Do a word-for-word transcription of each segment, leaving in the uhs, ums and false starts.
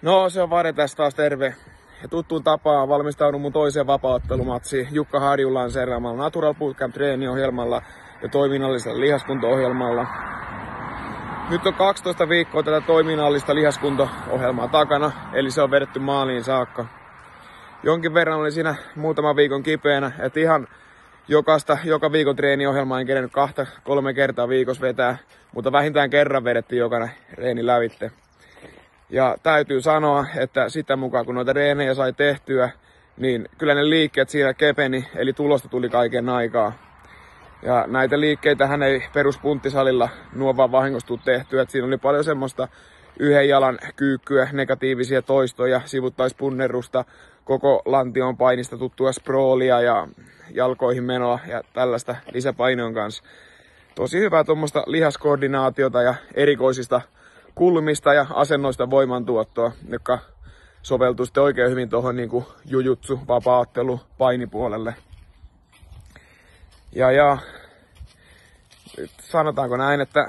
No se on Vare tässä taas, terve. Ja tuttuun tapaan valmistaudun mun toiseen vapaa-ottelumatsiin Jukka Harjullaan seuraamalla Natural Bootcamp treeniohjelmalla ja toiminnallisella lihaskunto-ohjelmalla. Nyt on kaksitoista viikkoa tätä toiminnallista lihaskunto-ohjelmaa takana, eli se on vedetty maaliin saakka. Jonkin verran oli siinä muutaman viikon kipeänä, että ihan jokaista, joka viikon treeniohjelmaa en kerennyt kahta, kolme kertaa viikossa vetää, mutta vähintään kerran vedettiin jokainen reeni lävitte. Ja täytyy sanoa, että sitä mukaan kun noita reenejä sai tehtyä, niin kyllä ne liikkeet siinä kepeni, eli tulosta tuli kaiken aikaa. Ja näitä liikkeitähän ei peruspunttisalilla nuo vaan vahingossa tuu tehtyä, että siinä oli paljon semmoista yhden jalan kyykkyä, negatiivisia toistoja, sivuttaispunnerusta, koko lantion painista tuttua sproolia ja jalkoihin menoa ja tällaista lisäpainojen kanssa. Tosi hyvää tuommoista lihaskoordinaatiota ja erikoisista kulmista ja asennoista voimantuottoa, jotka soveltuu sitten oikein hyvin tuohon niin kuin jujutsu, vapaaottelu, painipuolelle. Ja, ja nyt sanotaanko näin, että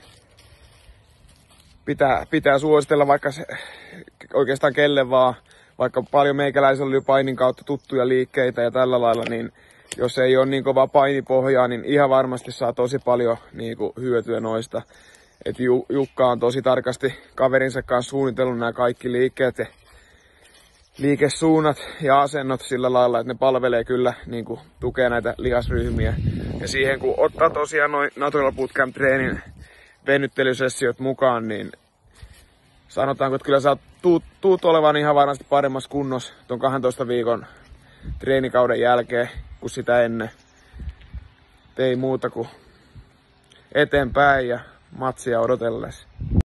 pitää, pitää suositella vaikka se, oikeastaan kelle vaan, vaikka paljon meikäläisillä oli painin kautta tuttuja liikkeitä ja tällä lailla, niin jos ei ole niin kovaa painipohjaa, niin ihan varmasti saa tosi paljon niin kuin hyötyä noista. Et Jukka on tosi tarkasti kaverinsa kanssa suunnitellut nämä kaikki liikkeet ja liikesuunnat ja asennot sillä lailla, että ne palvelee kyllä, niin kuin tukee näitä lihasryhmiä. Ja siihen kun ottaa tosiaan noin Natural Bootcamp treenin venyttelysessiot mukaan, niin sanotaanko, että kyllä sä tuut, tuut olevan ihan varmasti paremmassa kunnossa ton kahdentoista viikon treenikauden jälkeen kuin sitä ennen. Ei muuta kuin eteenpäin ja matsia odotellessa.